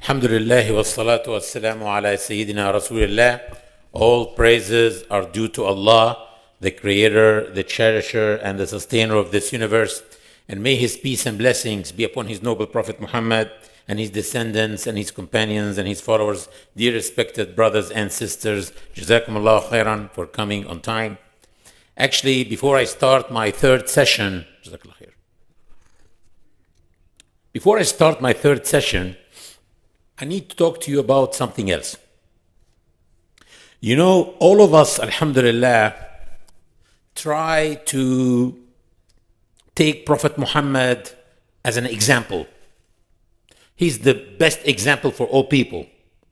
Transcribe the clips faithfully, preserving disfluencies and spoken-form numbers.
Alhamdulillah wa salatu wa salamu ala Sayyidina Rasulullah. All praises are due to Allah, the Creator, the Cherisher, and the Sustainer of this universe. And may His peace and blessings be upon His noble Prophet Muhammad and his descendants and his companions and his followers. Dear respected brothers and sisters, Jazakumullah khairan for coming on time. Actually, before I start my third session, Jazakallah khair. Before I start my third session, I need to talk to you about something else. You know, all of us, alhamdulillah, try to take Prophet Muhammad as an example. He's the best example for all people.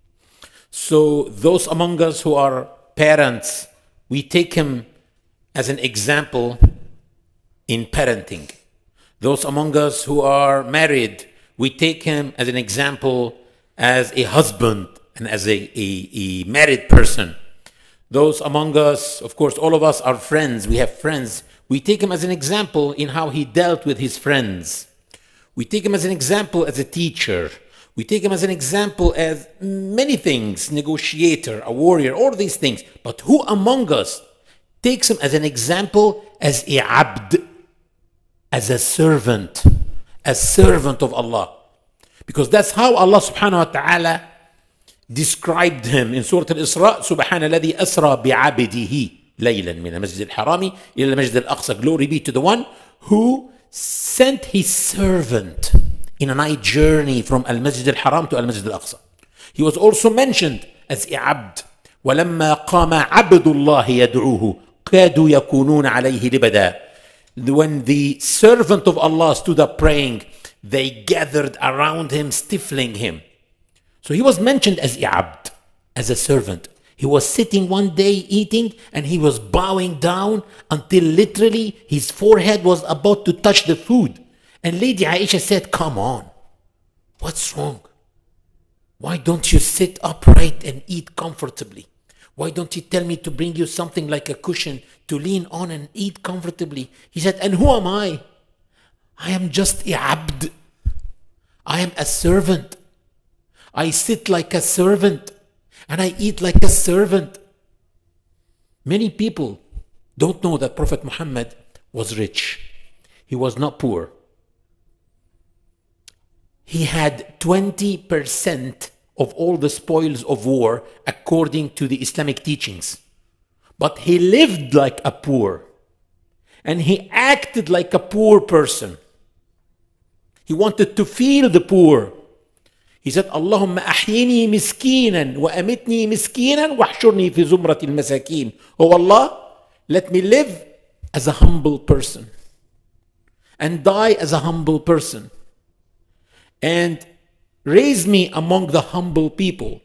So those among us who are parents, we take him as an example in parenting. Those among us who are married, we take him as an example as a husband and as a, a, a married person. Those among us, of course, all of us are friends. We have friends. We take him as an example in how he dealt with his friends. We take him as an example as a teacher. We take him as an example as many things, negotiator, a warrior, all these things. But who among us takes him as an example as a abd, as a servant, a servant of Allah? Because that's how Allah subhanahu wa ta'ala described him in Surah Al-Isra. Subhana alladhi asra bi'abdihi laylan min al-masjid al-harami ila al-masjid al-aqsa. Glory be to the one who sent his servant in a night journey from al-masjid al-haram to al-masjid al-aqsa. He was also mentioned as a abd. وَلَمَّا قَامَ عَبْدُ اللَّهِ يَدْعُوهُ كَادُوا يَكُونُونَ عَلَيْهِ لِبَدًا. When the servant of Allah stood up praying, they gathered around him, stifling him. So he was mentioned as a abd, as a servant. He was sitting one day eating and he was bowing down until literally his forehead was about to touch the food. And Lady Aisha said, "Come on, what's wrong? Why don't you sit upright and eat comfortably? Why don't you tell me to bring you something like a cushion to lean on and eat comfortably?" He said, "And who am I? I am just a abd. I am a servant. I sit like a servant and I eat like a servant." Many people don't know that Prophet Muhammad was rich. He was not poor. He had twenty percent of all the spoils of war according to the Islamic teachings. But he lived like a poor and he acted like a poor person. He wanted to feel the poor. He said, "Allahumma ahyini miskinan wa amitni miskinan wa ahshurni fi zumrati al-masakin." Oh Allah, let me live as a humble person and die as a humble person and raise me among the humble people.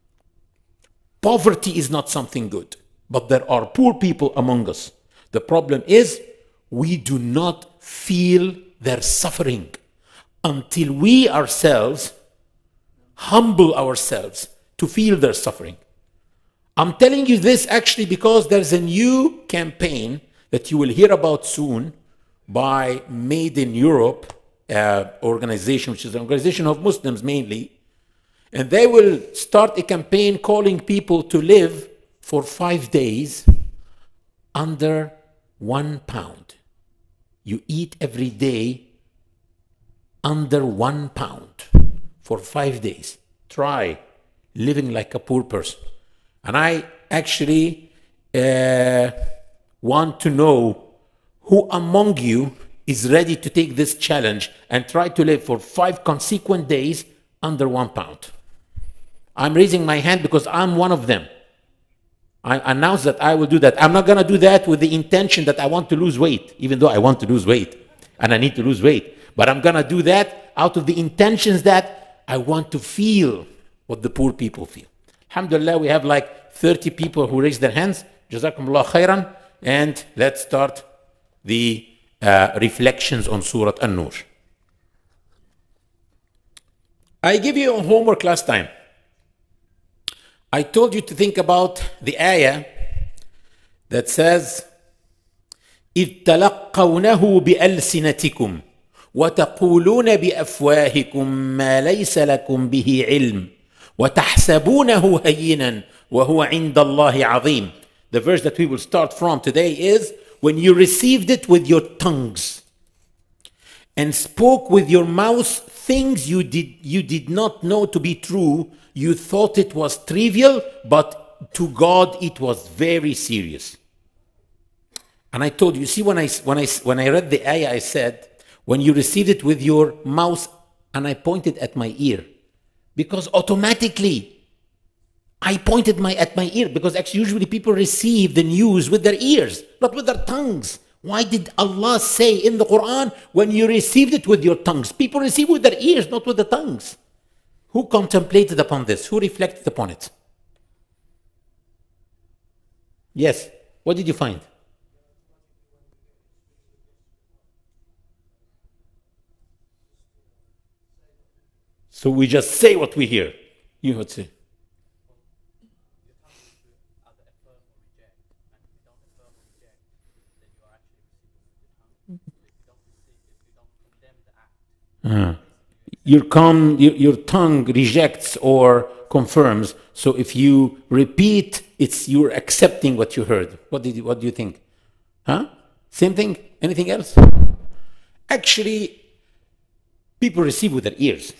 Poverty is not something good, but there are poor people among us. The problem is we do not feel their suffering until we ourselves humble ourselves to feel their suffering. I'm telling you this actually because there's a new campaign that you will hear about soon by Made in Europe uh, organization, which is an organization of Muslims mainly. And they will start a campaign calling people to live for five days under one pound. You eat every day under one pound for five days. Try living like a poor person. And I actually uh, want to know who among you is ready to take this challenge and try to live for five consequent days under one pound. I'm raising my hand because I'm one of them. I announced that I will do that. I'm not going to do that with the intention that I want to lose weight, even though I want to lose weight and I need to lose weight. But I'm going to do that out of the intentions that I want to feel what the poor people feel. Alhamdulillah, we have like thirty people who raised their hands. Jazakumullah khairan. And let's start the uh, reflections on Surah Al Noor. I give you a homework last time. I told you to think about the ayah that says إِذْ تَلَقَّوْنَهُ بِأَلْسِنَتِكُمْ وتقولون بأفواهكم ما ليس لكم به علم وتحسبونه هينا وهو عند الله عظيم. The verse that we will start from today is, when you received it with your tongues and spoke with your mouth things you did, you did not know to be true, you thought it was trivial, but to God it was very serious. And I told you, see, when I, when I, when I read the ayah, I said, when you received it with your mouth, and I pointed at my ear, because automatically I pointed my at my ear, because actually usually people receive the news with their ears, not with their tongues. Why did Allah say in the Quran, when you received it with your tongues? People receive with their ears, not with the tongues. Who contemplated upon this? Who reflected upon it? Yes. What did you find? So we just say what we hear. You would say. Uh, your, con, your, your tongue rejects or confirms. So if you repeat, it's you're accepting what you heard. What did you, what do you think? Huh? Same thing? Anything else? Actually, people receive with their ears.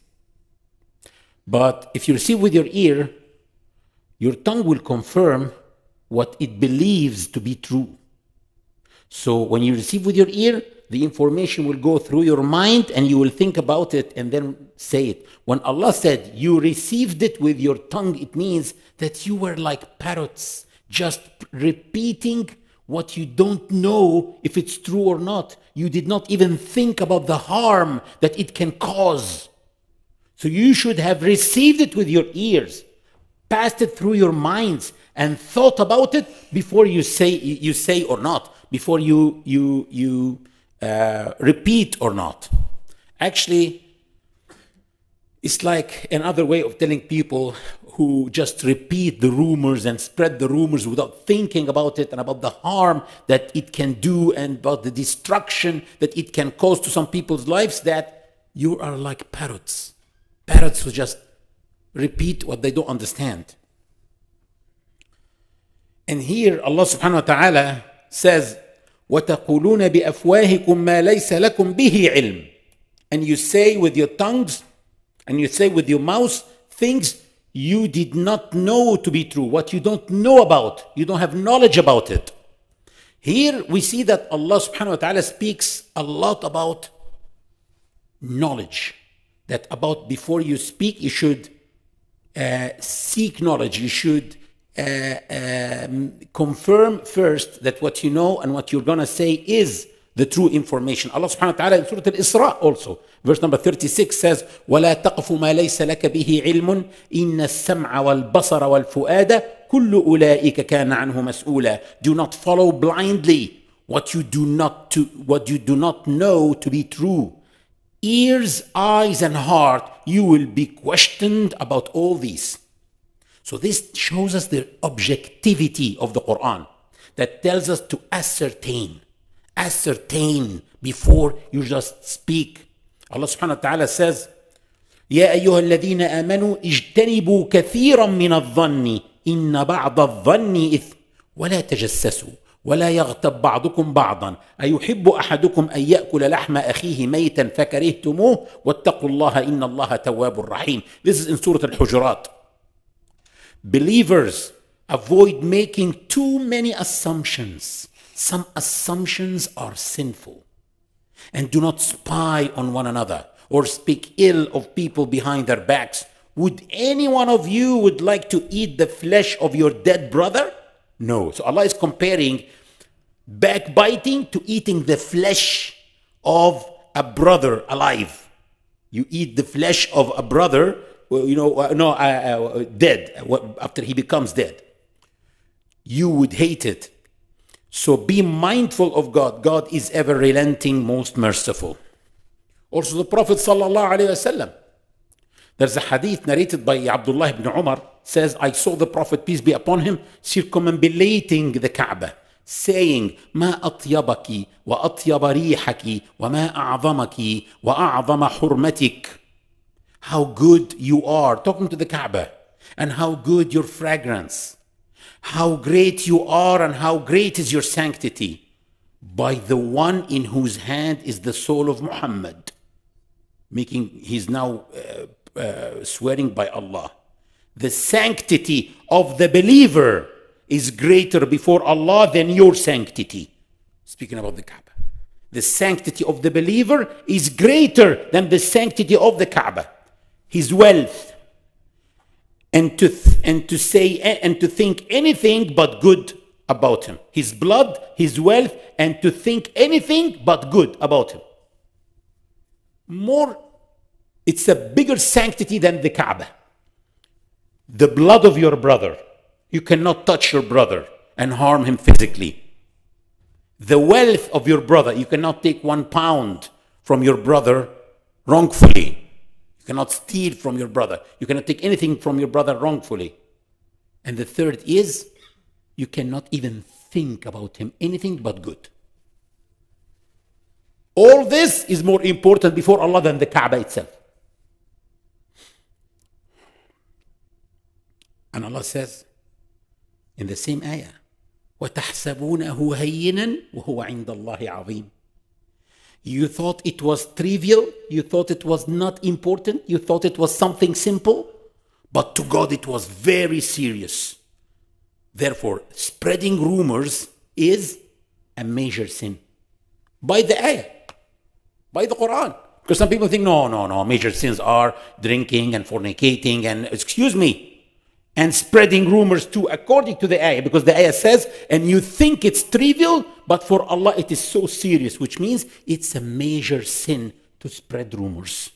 But if you receive with your ear, your tongue will confirm what it believes to be true. So when you receive with your ear, the information will go through your mind and you will think about it and then say it. When Allah said you received it with your tongue, it means that you were like parrots, just repeating what you don't know if it's true or not. You did not even think about the harm that it can cause. So you should have received it with your ears, passed it through your minds, and thought about it before you say you say or not, before you you you uh, repeat or not. Actually, it's like another way of telling people who just repeat the rumors and spread the rumors without thinking about it and about the harm that it can do and about the destruction that it can cause to some people's lives, that you are like parrots. Parrots who just repeat what they don't understand. And here Allah subhanahu wa ta'ala says, وَتَقُولُونَ بِأَفْوَاهِكُمْ مَا لَيْسَ لَكُمْ بِهِ عِلْمٍ. And you say with your tongues, and you say with your mouth, things you did not know to be true, what you don't know about, you don't have knowledge about it. Here we see that Allah subhanahu wa ta'ala speaks a lot about knowledge. That about before you speak, you should uh, seek knowledge. You should uh, um, confirm first that what you know and what you're going to say is the true information. Allah subhanahu wa ta'ala in Surah Al-Isra also, verse number thirty-six says, وَلَا تَقْفُ مَا لَيْسَ لَكَ بِهِ عِلْمٌ إِنَّ السَّمْعَ وَالْبَصَرَ وَالْفُؤَادَ كُلُّ أُولَئِكَ كَانَ عَنْهُ مَسْئُولًا. Do not follow blindly what you do not to, what you do not know to be true. Ears, eyes, and heart, you will be questioned about all these. So this shows us the objectivity of the Quran, that tells us to ascertain, ascertain before you just speak. Allah subhanahu wa ta'ala says, يا أيها الذين آمنوا اجتنبوا كثيرا من الظن إن بعض الظن إثم ولا تجسسوا ولا يغتب بعضكم بعضا أيحب أحدكم أن يأكل لحم أخيه ميتا فكرهتموه واتقوا الله إن الله تواب رحيم. This is in Surah Al-Hujurat. Believers, avoid making too many assumptions. Some assumptions are sinful. And do not spy on one another or speak ill of people behind their backs. Would any one of you would like to eat the flesh of your dead brother? No. So Allah is comparing backbiting to eating the flesh of a brother alive. You eat the flesh of a brother, you know, no, uh, uh, dead, after he becomes dead. You would hate it. So be mindful of God. God is ever relenting, most merciful. Also the Prophet sallallahu alaihi wasallam, there's a hadith narrated by Abdullah ibn Umar, says, I saw the Prophet, peace be upon him, circumambulating the Kaaba, saying, ما أطيبك وأطيب ريحك وما أعظمك وأعظم حرمتك. How good you are, talking to the Kaaba, and how good your fragrance, how great you are, and how great is your sanctity, by the one in whose hand is the soul of Muhammad. Making, he's now uh, uh, swearing by Allah. The sanctity of the believer is greater before Allah than your sanctity. Speaking about the Kaaba. The sanctity of the believer is greater than the sanctity of the Kaaba. His wealth, and to th- and to say and to think anything but good about him. His blood, his wealth, and to think anything but good about him. More, it's a bigger sanctity than the Kaaba. The blood of your brother. You cannot touch your brother and harm him physically. The wealth of your brother. You cannot take one pound from your brother wrongfully. You cannot steal from your brother. You cannot take anything from your brother wrongfully. And the third is, you cannot even think about him anything but good. All this is more important before Allah than the Kaaba itself. And Allah says in the same ayah, وَتَحْسَبُونَهُ هَيِّنًا وَهُوَ عِنْدَ اللَّهِ عَظِيمٌ. You thought it was trivial, you thought it was not important, you thought it was something simple, but to God it was very serious. Therefore, spreading rumors is a major sin. By the ayah, by the Quran. Because some people think, no, no, no, major sins are drinking and fornicating and, excuse me, and spreading rumors too, according to the ayah, because the ayah says, and you think it's trivial, but for Allah it is so serious, which means it's a major sin to spread rumors.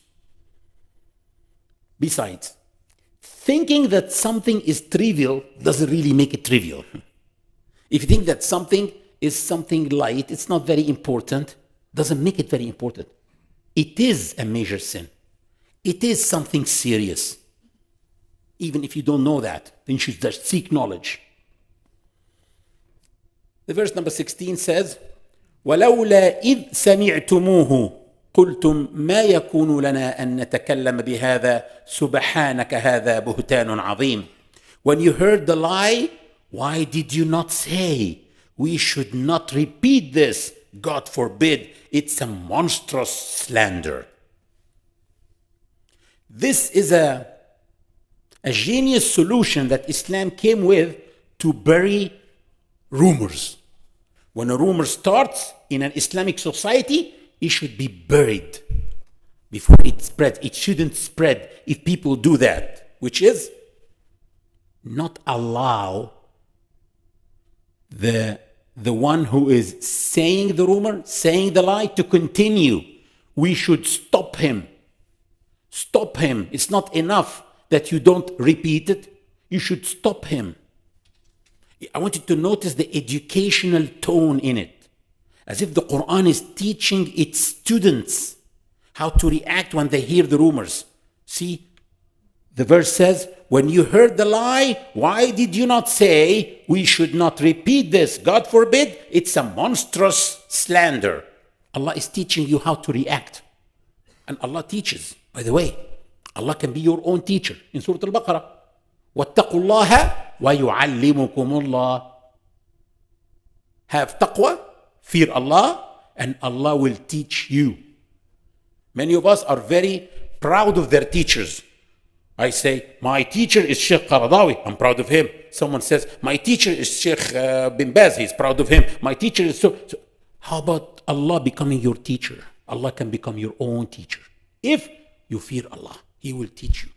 Besides, thinking that something is trivial doesn't really make it trivial. If you think that something is something light, it's not very important, doesn't make it very important. It is a major sin. It is something serious. Even if you don't know that, then you should just seek knowledge. The verse number sixteen says, وَلَوْلَا إِذْ سَمِعْتُمُوهُ قُلْتُمْ مَا يَكُونُ لَنَا أَن نَتَكَلَّمَ بِهَذَا سُبْحَانَكَ هَذَا بُهْتَانٌ عَظِيمٌ. When you heard the lie, why did you not say, we should not repeat this? God forbid, it's a monstrous slander. This is a A genius solution that Islam came with to bury rumors. When a rumor starts in an Islamic society, it should be buried before it spreads. It shouldn't spread if people do that, which is not allow the, the one who is saying the rumor, saying the lie, to continue. We should stop him. Stop him. It's not enough that you don't repeat it, you should stop him. I want you to notice the educational tone in it, as if the Quran is teaching its students how to react when they hear the rumors. See, the verse says, when you heard the lie, why did you not say, we should not repeat this? God forbid, it's a monstrous slander. Allah is teaching you how to react. And Allah teaches, by the way, Allah can be your own teacher in Surah Al-Baqarah. وَاتَّقُوا اللَّهَ وَيُعَلِّمُكُمُ اللَّهِ. Have taqwa, fear Allah, and Allah will teach you. Many of us are very proud of their teachers. I say, my teacher is Sheikh Qaradawi, I'm proud of him. Someone says, my teacher is Sheikh uh, Bin Baz, he's proud of him. My teacher is so, so. How about Allah becoming your teacher? Allah can become your own teacher. If you fear Allah, He will teach you.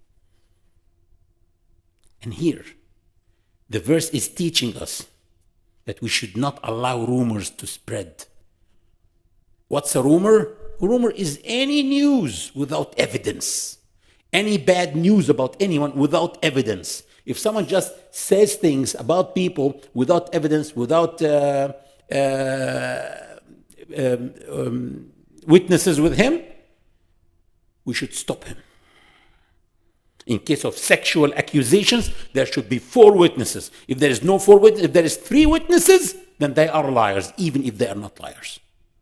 And here, the verse is teaching us that we should not allow rumors to spread. What's a rumor? A rumor is any news without evidence. Any bad news about anyone without evidence. If someone just says things about people without evidence, without uh, uh, um, um, witnesses with him, we should stop him. In case of sexual accusations, there should be four witnesses. If there is no four witnesses, if there is three witnesses, then they are liars, even if they are not liars.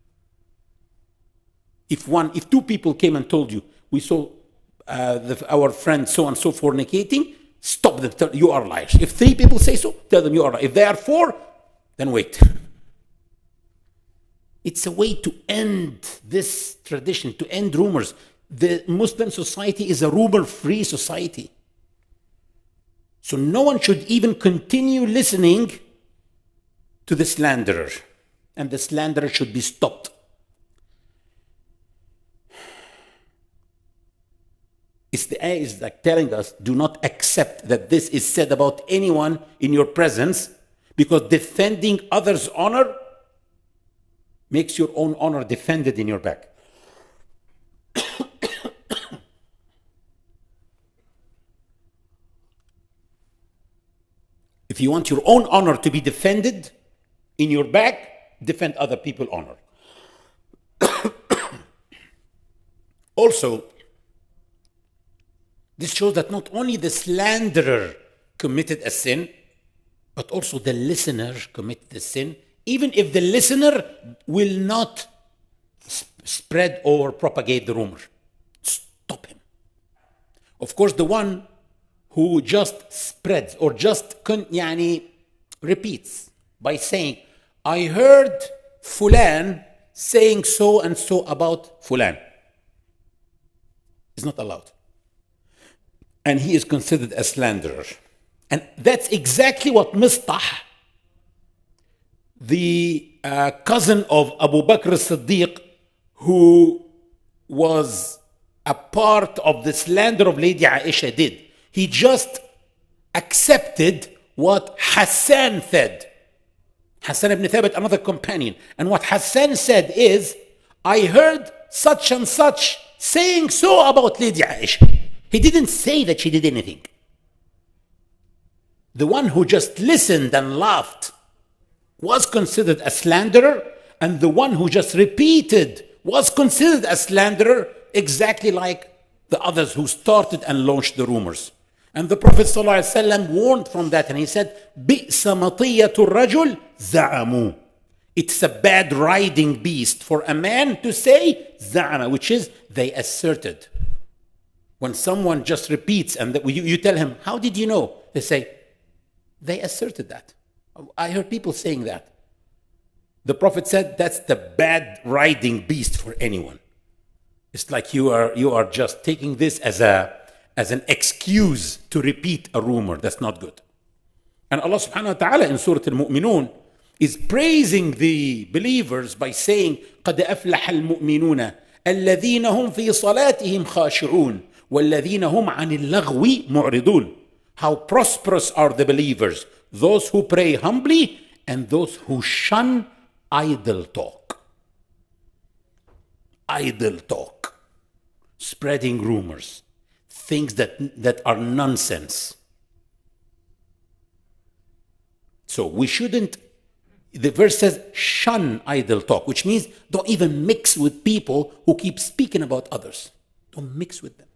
If one, if two people came and told you, we saw uh, the, our friend so-and-so fornicating, stop them, tell, you are liars. If three people say so, tell them you are liars. If they are four, then wait. It's a way to end this tradition, to end rumors. The Muslim society is a rumor-free society. So no one should even continue listening to the slanderer. And the slanderer should be stopped. It's the ayah is like telling us, do not accept that this is said about anyone in your presence, because defending others' honor makes your own honor defended in your back. If you want your own honor to be defended in your back, defend other people's honor. Also, this shows that not only the slanderer committed a sin, but also the listener committed a sin, even if the listener will not sp spread or propagate the rumor. Stop him. Of course, the one who just spreads or just yani, repeats by saying, I heard Fulan saying so and so about Fulan, is not allowed. And he is considered a slanderer. And that's exactly what Mistah, the uh, cousin of Abu Bakr as-Siddiq, who was a part of the slander of Lady Aisha, did. He just accepted what Hassan said. Hassan ibn Thabit, another companion. And what Hassan said is, I heard such and such saying so about Lady Aisha. He didn't say that she did anything. The one who just listened and laughed was considered a slanderer, and the one who just repeated was considered a slanderer, exactly like the others who started and launched the rumors. And the Prophet ﷺ warned from that, and he said, بِئْسَ مَطِيَّةُ الرَّجُلِ زَعَمُوا. It's a bad riding beast for a man to say زَعَمَ, which is they asserted. When someone just repeats and you, you tell him, how did you know? They say, they asserted that. I heard people saying that. The Prophet said, that's the bad riding beast for anyone. It's like you are, you are just taking this as, a, as an excuse to repeat a rumor. That's not good. And Allah subhanahu wa ta'ala in Surah Al-Mu'minun is praising the believers by saying, قَدْ أَفْلَحَ الْمُؤْمِنُونَ الَّذِينَ هُمْ فِي صَلَاتِهِمْ خَاشِعُونَ وَالَّذِينَ هُمْ عَنِ اللَّغْوِ مُعْرِضُونَ. How prosperous are the believers, those who pray humbly and those who shun idle talk. Idle talk. Spreading rumors. Things that, that are nonsense. So we shouldn't, the verse says, shun idle talk, which means don't even mix with people who keep speaking about others. Don't mix with them.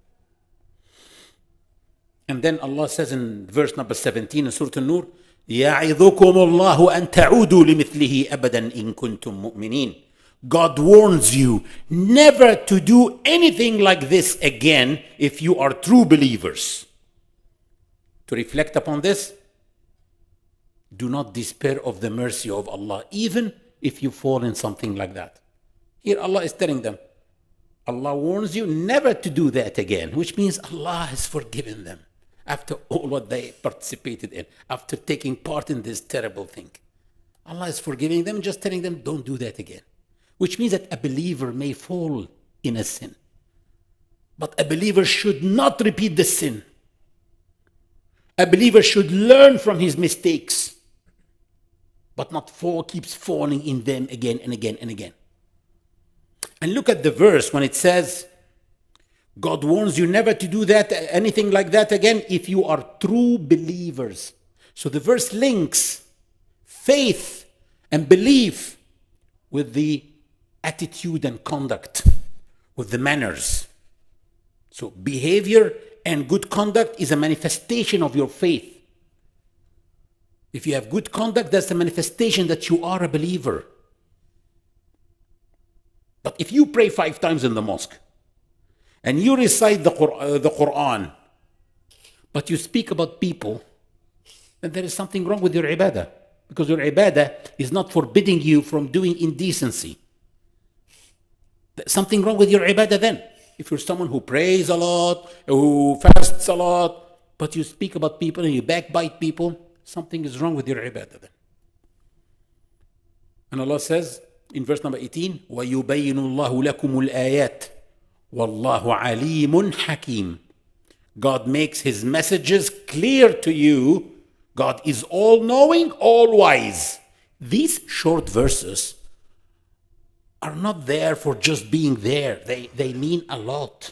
And then Allah says in verse number seventeen in Surah Al Noor, يَعِظُكُمُ اللَّهُ أَن تَعُودُوا لِمِثْلِهِ أَبَدًا إِن كُنتُم مُؤْمِنِينَ. God warns you never to do anything like this again if you are true believers. To reflect upon this, do not despair of the mercy of Allah, even if you fall in something like that. Here Allah is telling them, Allah warns you never to do that again, which means Allah has forgiven them after all what they participated in, after taking part in this terrible thing. Allah is forgiving them, just telling them, don't do that again. Which means that a believer may fall in a sin. But a believer should not repeat the sin. A believer should learn from his mistakes, but not fall, keeps falling in them again and again and again. And look at the verse when it says, God warns you never to do that, anything like that again, if you are true believers. So the verse links faith and belief with the attitude and conduct, with the manners. So behavior and good conduct is a manifestation of your faith. If you have good conduct, that's a manifestation that you are a believer. But if you pray five times in the mosque, and you recite the Quran, the Quran, but you speak about people, then there is something wrong with your ibadah. Because your ibadah is not forbidding you from doing indecency. There's something wrong with your ibadah then. If you're someone who prays a lot, who fasts a lot, but you speak about people and you backbite people, something is wrong with your ibadah then. And Allah says in verse number eighteen, وَيُبَيِّنُ اللَّهُ لَكُمُ الْآيَاتِ وَاللَّهُ عَلِيمٌ حَكِيمٌ. God makes His messages clear to you. God is all-knowing, all-wise. These short verses are not there for just being there. They, they mean a lot.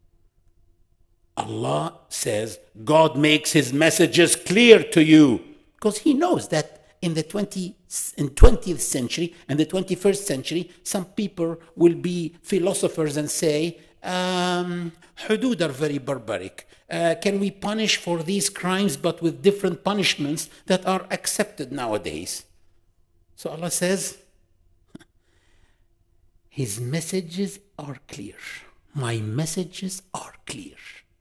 Allah says, God makes His messages clear to you. Because He knows that in the twentieth, in twentieth century and the twenty-first century, some people will be philosophers and say, um, hudud are very barbaric. Uh, can we punish for these crimes but with different punishments that are accepted nowadays? So Allah says, His messages are clear. My messages are clear.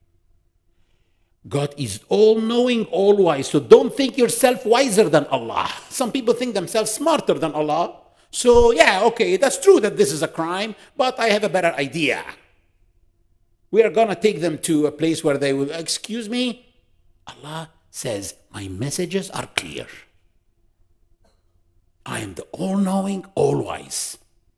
God is all-knowing, all-wise. So don't think yourself wiser than Allah. Some people think themselves smarter than Allah. So yeah, okay, that's true that this is a crime, but I have a better idea. We are going to take them to a place where they will, excuse me? Allah says, my messages are clear. I am the all-knowing, all-wise.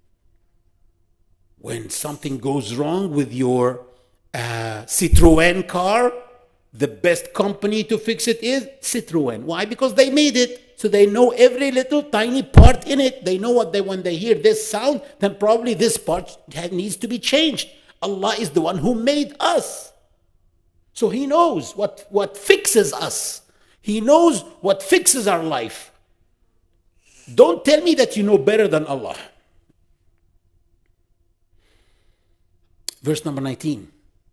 When something goes wrong with your uh, Citroën car, the best company to fix it is Citroën. Why? Because they made it. So they know every little tiny part in it. They know what they, when they hear this sound, then probably this part needs to be changed. Allah is the one who made us. So He knows what, what fixes us. He knows what fixes our life. Don't tell me that you know better than Allah. Verse number nineteen.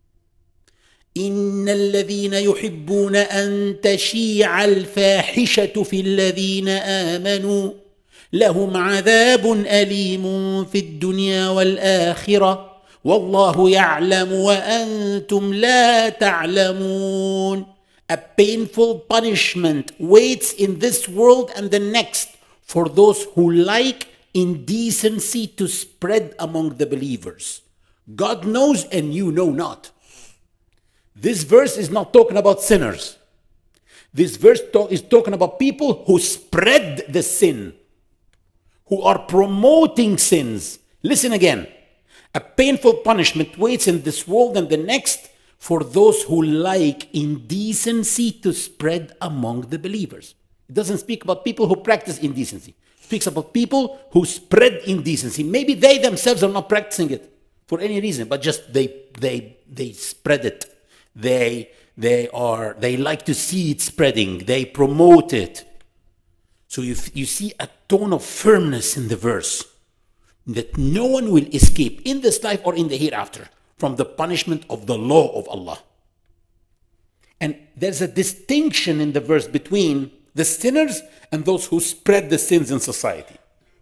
إن الذين يحبون أن تشيع الفاحشة في الذين آمنوا لهم عذاب أليم في الدنيا والآخرة والله يعلم وأنتم لا تعلمون. A painful punishment waits in this world and the next for those who like indecency to spread among the believers. God knows and you know not. This verse is not talking about sinners. This verse talk, is talking about people who spread the sin, who are promoting sins. Listen again. A painful punishment waits in this world and the next for those who like indecency to spread among the believers. It doesn't speak about people who practice indecency. It speaks about people who spread indecency. Maybe they themselves are not practicing it for any reason, but just they they they spread it. They they are they like to see it spreading. They promote it. So you you see a tone of firmness in the verse that no one will escape in this life or in the hereafter from the punishment of the law of Allah. And there's a distinction in the verse between the sinners and those who spread the sins in society,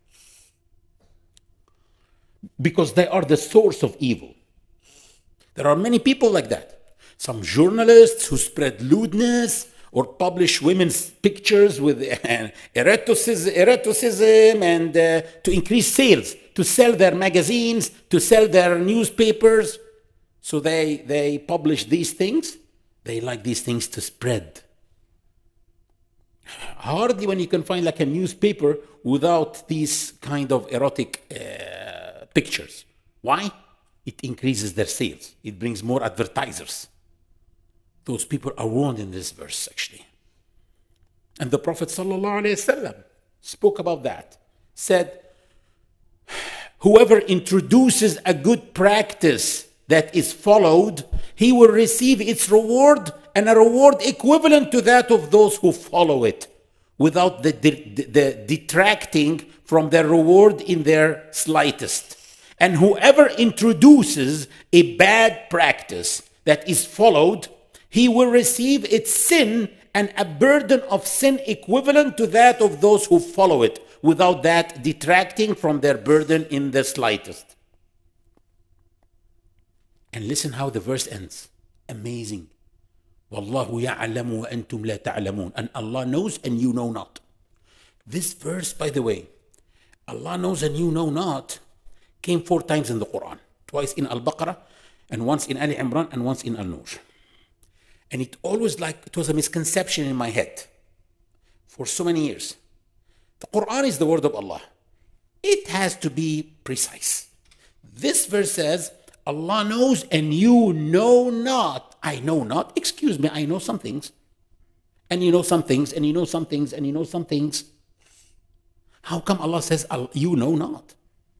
because they are the source of evil. There are many people like that. Some journalists who spread lewdness or publish women's pictures with uh, eroticism, eroticism and uh, to increase sales, to sell their magazines, to sell their newspapers. So they, they publish these things. They like these things to spread. Hardly when you can find like a newspaper without these kind of erotic uh, pictures. Why? It increases their sales. It brings more advertisers. Those people are warned in this verse, actually. And the Prophet ﷺ spoke about that. Said, whoever introduces a good practice that is followed, he will receive its reward and a reward equivalent to that of those who follow it, without the, the, the detracting from their reward in their slightest. And whoever introduces a bad practice that is followed, he will receive its sin and a burden of sin equivalent to that of those who follow it, without that detracting from their burden in the slightest. And listen how the verse ends. Amazing. Wallahu ya'lamu wa antum la ta'lamun. And Allah knows and you know not. This verse, by the way, Allah knows and you know not, came four times in the Quran. Twice in Al-Baqarah, and once in Ali Imran, and once in Al Noor. And it always like, it was a misconception in my head for so many years. The Quran is the word of Allah. It has to be precise. This verse says, Allah knows and you know not. I know not. Excuse me, I know some things. And you know some things, and you know some things, and you know some things. How come Allah says, you know not?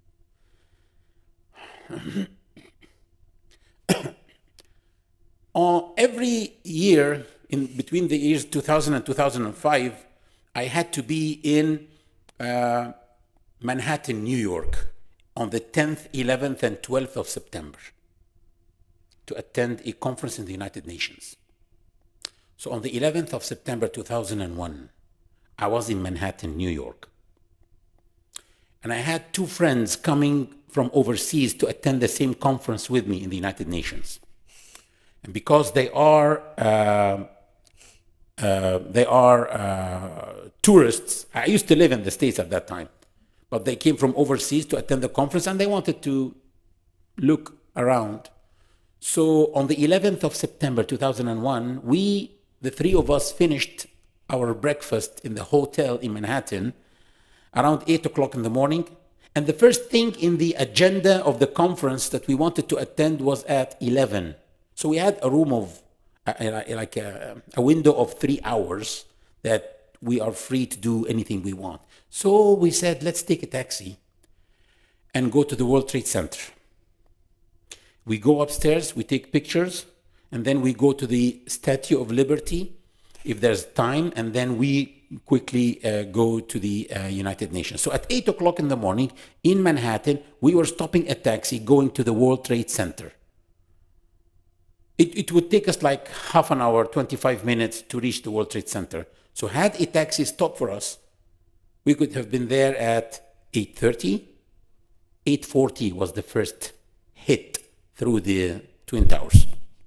uh, every year, in between the years two thousand and two thousand five, I had to be in uh, Manhattan, New York, on the tenth, eleventh, and twelfth of September to attend a conference in the United Nations. So on the eleventh of September two thousand one, I was in Manhattan, New York. And I had two friends coming from overseas to attend the same conference with me in the United Nations. And because they are uh, uh, they are uh, tourists, I used to live in the States at that time, but they came from overseas to attend the conference and they wanted to look around. So on the eleventh of September two thousand one, we, the three of us, finished our breakfast in the hotel in Manhattan around eight o'clock in the morning. And the first thing in the agenda of the conference that we wanted to attend was at eleven. So we had a room of, uh, like a, a window of three hours that we are free to do anything we want. So we said, let's take a taxi and go to the World Trade Center. We go upstairs, we take pictures, and then we go to the Statue of Liberty, if there's time, and then we quickly uh, go to the uh, United Nations. So at eight o'clock in the morning in Manhattan, we were stopping a taxi going to the World Trade Center. It, it would take us like half an hour, twenty-five minutes to reach the World Trade Center. So had a taxi stopped for us, we could have been there at eight thirty. eight forty was the first hit through the Twin Towers.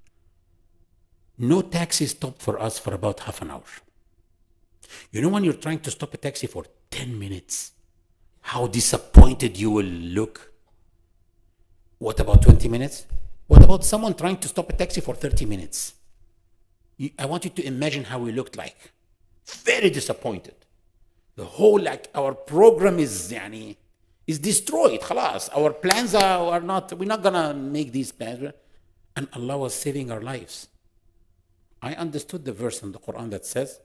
No taxi stopped for us for about half an hour. You know when you're trying to stop a taxi for ten minutes, how disappointed you will look? What about twenty minutes? What about someone trying to stop a taxi for thirty minutes? You, I want you to imagine how we looked like. Very disappointed. The whole, like, our program is, yani, is destroyed. Khalas. Our plans are, are not, we're not gonna make these plans. And Allah was saving our lives. I understood the verse in the Quran that says,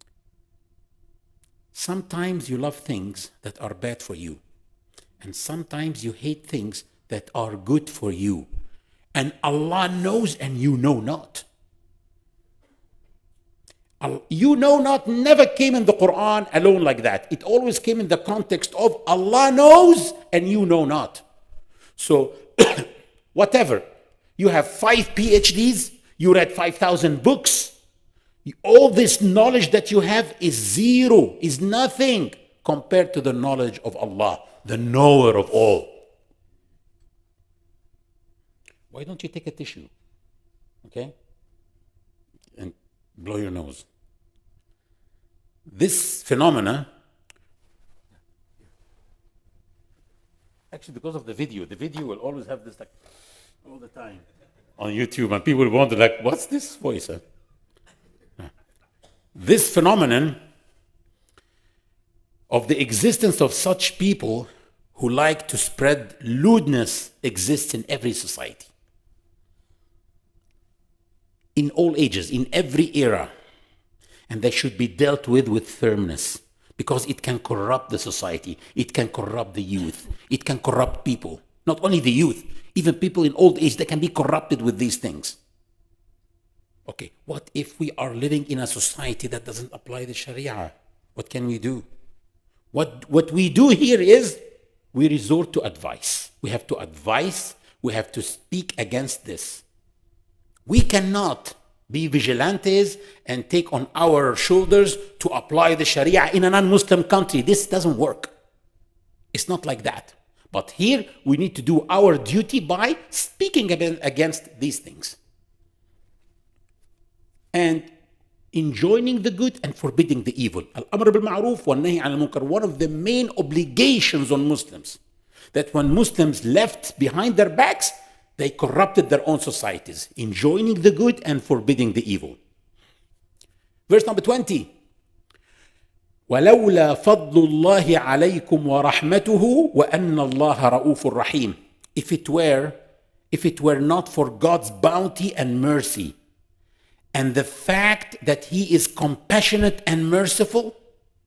sometimes you love things that are bad for you, and sometimes you hate things that are good for you. And Allah knows and you know not. You know not never came in the Quran alone like that. It always came in the context of Allah knows and you know not. So whatever, you have five P H Ds, you read five thousand books, all this knowledge that you have is zero, is nothing compared to the knowledge of Allah, the knower of all. Why don't you take a tissue, okay, and blow your nose? This phenomena, actually because of the video, the video will always have this like all the time on YouTube, and people will wonder like, what's this voice? Huh? This phenomenon of the existence of such people who like to spread lewdness exists in every society. In all ages, in every era. And they should be dealt with with firmness, because it can corrupt the society. It can corrupt the youth. It can corrupt people. Not only the youth, even people in old age, they can be corrupted with these things. Okay, what if we are living in a society that doesn't apply the Sharia? What can we do? What, what we do here is we resort to advice. We have to advise. We have to speak against this. We cannot be vigilantes and take on our shoulders to apply the Sharia in a non-Muslim country. This doesn't work. It's not like that. But here we need to do our duty by speaking against these things and enjoining the good and forbidding the evil. Al-amr bil-ma'ruf wa nahy al-munkar. One of the main obligations on Muslims, that when Muslims left behind their backs, they corrupted their own societies, enjoining the good and forbidding the evil. Verse number twenty. وَلَوْلَا فَضْلُ اللَّهِ عَلَيْكُمْ وَرَحْمَتُهُ وَأَنَّ اللَّهَ رَؤُوفٌ رَحِيمٌ. If it were, if it were not for God's bounty and mercy, and the fact that He is compassionate and merciful.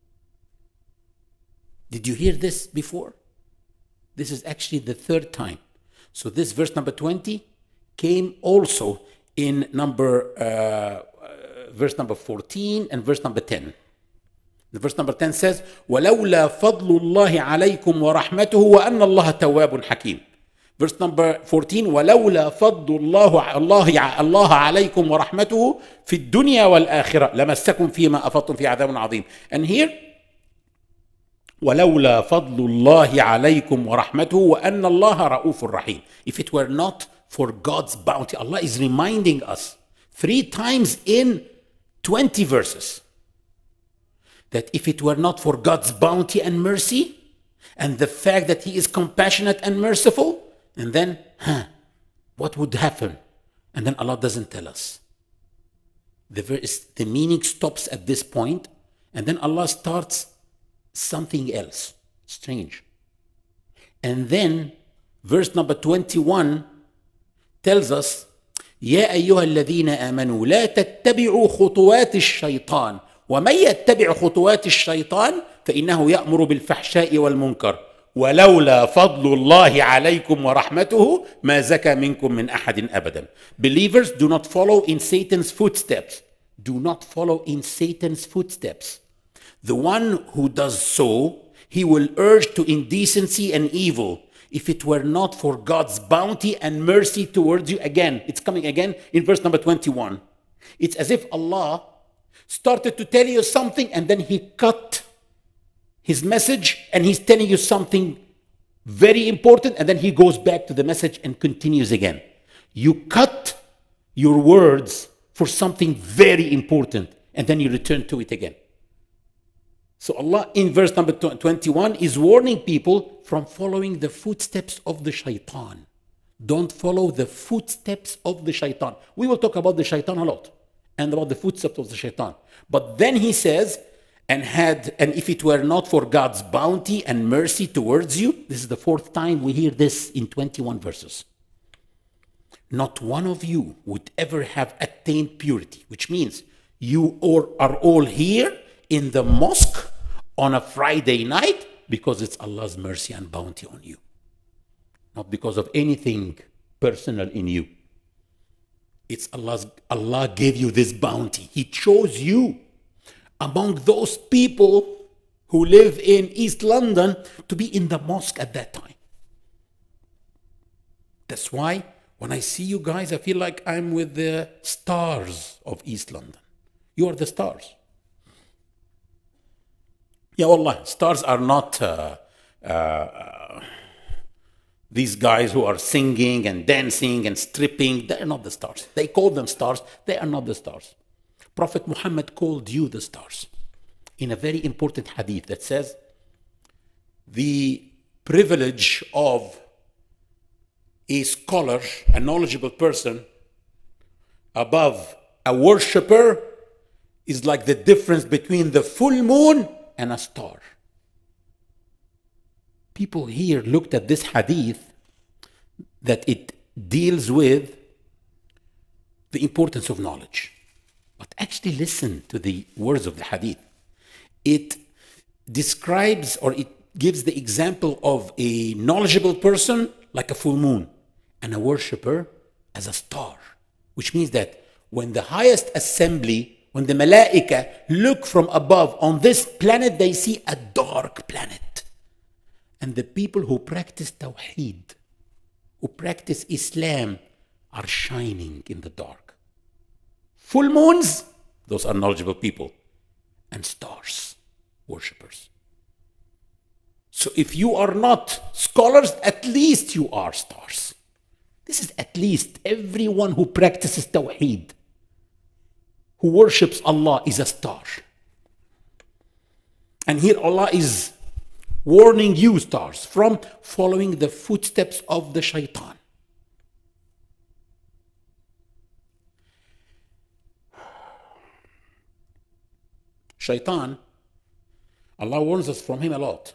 Did you hear this before? This is actually the third time. So this verse number twenty came also in number uh, uh, verse number fourteen and verse number ten. The verse number ten says, وَلَوْلَا فَضْلُ اللَّهِ عَلَيْكُمْ وَرَحْمَتُهُ وَأَنَّ اللَّهَ تَوَّابٌ حَكِيمٌ. Verse number fourteen, وَلَوْلَا فَضْلُ اللَّهِ اللَّهِ اللَّهَ عَلَيْكُمْ وَرَحْمَتُهُ فِي الدُّنْيَا وَالْآخِرَةِ لَمَسَّكُمْ فِيمَا أَفَضْتُمْ فِي عَذَابٌ عَظِيمٌ. And here, وَلَوْلَا فَضْلُ اللَّهِ عَلَيْكُمْ وَرَحْمَتُهُ وَأَنَّ اللَّهَ رَؤُوفٌ رَحِيمٌ. If it were not for God's bounty, Allah is reminding us three times in twenty verses that if it were not for God's bounty and mercy and the fact that He is compassionate and merciful, and then, huh, what would happen? And then Allah doesn't tell us. The, verse, the meaning stops at this point, and then Allah starts something else, strange. And then, verse number twenty-one tells us, يا أيها الذين آمنوا لا تتبعوا خطوات الشيطان ومن يتبع خطوات الشيطان فإنه يأمر بالفحشاء والمنكر ولولا فضل الله عليكم ورحمته ما زكى منكم من أحد أبدا. Believers, do not follow in Satan's footsteps. Do not follow in Satan's footsteps. The one who does so, he will urge to indecency and evil. If it were not for God's bounty and mercy towards you, again, it's coming again in verse number twenty-one. It's as if Allah started to tell you something and then He cut His message and He's telling you something very important, and then He goes back to the message and continues again. You cut your words for something very important and then you return to it again. So Allah in verse number twenty-one is warning people from following the footsteps of the shaitan. Don't follow the footsteps of the shaitan. We will talk about the shaitan a lot and about the footsteps of the shaitan. But then He says, and had, and if it were not for God's bounty and mercy towards you, this is the fourth time we hear this in twenty-one verses. Not one of you would ever have attained purity, which means you all are all here in the mosque on a Friday night because it's Allah's mercy and bounty on you, not because of anything personal in you. It's Allah's, Allah gave you this bounty. He chose you among those people who live in East London to be in the mosque at that time. That's why when I see you guys, I feel like I'm with the stars of East London. You are the stars. Yeah, wallah, stars are not uh, uh, these guys who are singing and dancing and stripping. They're not the stars. They call them stars. They are not the stars. Prophet Muhammad called you the stars in a very important hadith that says the privilege of a scholar, a knowledgeable person, above a worshipper is like the difference between the full moon and a star. People here looked at this hadith that it deals with the importance of knowledge. But actually listen to the words of the hadith. It describes, or it gives the example of a knowledgeable person like a full moon and a worshipper as a star, which means that when the highest assembly, when the malaika look from above on this planet, they see a dark planet. And the people who practice Tawheed, who practice Islam, are shining in the dark. Full moons, those are knowledgeable people. And stars, worshippers. So if you are not scholars, at least you are stars. This is at least everyone who practices Tawheed, who worships Allah, is a star. And here Allah is warning you, stars, from following the footsteps of the shaitan. Shaitan, Allah warns us from him a lot.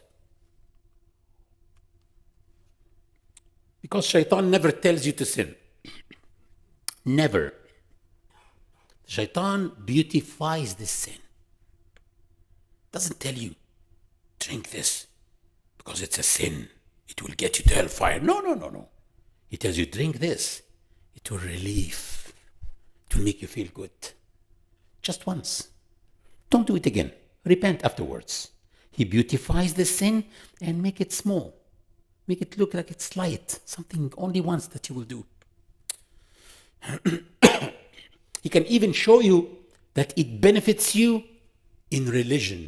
Because shaitan never tells you to sin. Never. Shaitan beautifies this sin. Doesn't tell you, drink this because it's a sin. It will get you to hellfire. No, no, no, no. He tells you, drink this. It will relieve. It will make you feel good. Just once. Don't do it again. Repent afterwards. He beautifies the sin and make it small. Make it look like it's light. Something only once that you will do. He can even show you that it benefits you in religion.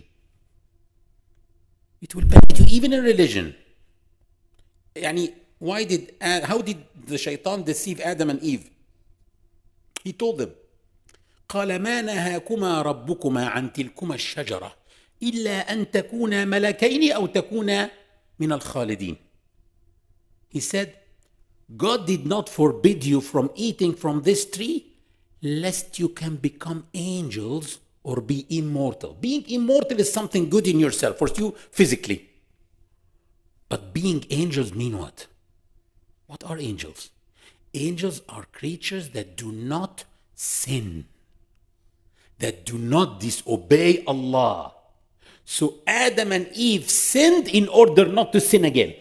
It will benefit you even in religion. Yani, why did, how did the shaitan deceive Adam and Eve? He told them, قال ما نهاكما ربكما عن تلكما الشجرة إلا أن تكونا ملكين أو تكونا من الخالدين. He said, God did not forbid you from eating from this tree, lest you can become angels or be immortal. Being immortal is something good in yourself, for you physically. But being angels mean what? What are angels? Angels are creatures that do not sin, that do not disobey Allah. So Adam and Eve sinned in order not to sin again.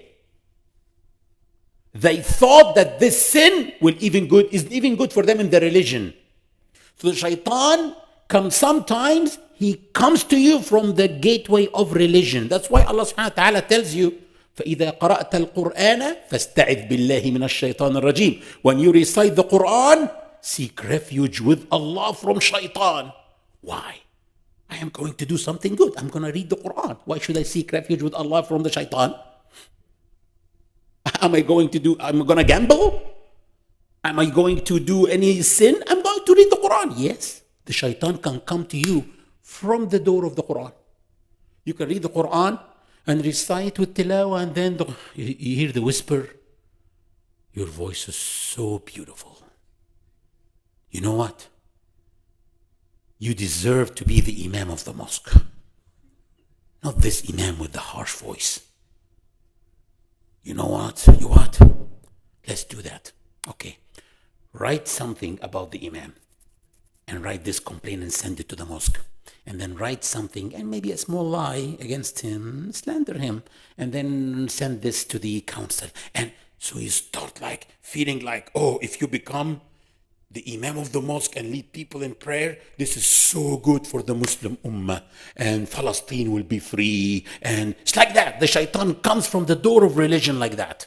They thought that this sin will even good is even good for them in their religion. So the shaitan comes sometimes, he comes to you from the gateway of religion. That's why Allah subhanahu wa ta'ala tells you, فَإِذَا قَرَأْتَ الْقُرْآنَ فَاسْتَعِذْ بِاللَّهِ مِنَ الشَّيْطَانِ الرَّجِيمِ. When you recite the Quran, seek refuge with Allah from shaitan. Why? I am going to do something good. I'm going to read the Quran. Why should I seek refuge with Allah from the shaitan? Am I going to do, am I going to gamble? Am I going to do any sin? I'm going to read the Quran. Yes, the shaitan can come to you from the door of the Quran. You can read the Quran and recite with tilawa, and then the, you, you hear the whisper. Your voice is so beautiful. You know what? You deserve to be the imam of the mosque. Not this imam with the harsh voice. You know what? You what? Let's do that. Okay. Write something about the imam and write this complaint and send it to the mosque. And then write something and maybe a small lie against him, slander him, and then send this to the council. And so you start like feeling like, oh, if you become the imam of the mosque and lead people in prayer, this is so good for the Muslim ummah, and Palestine will be free. And it's like that. The shaitan comes from the door of religion like that.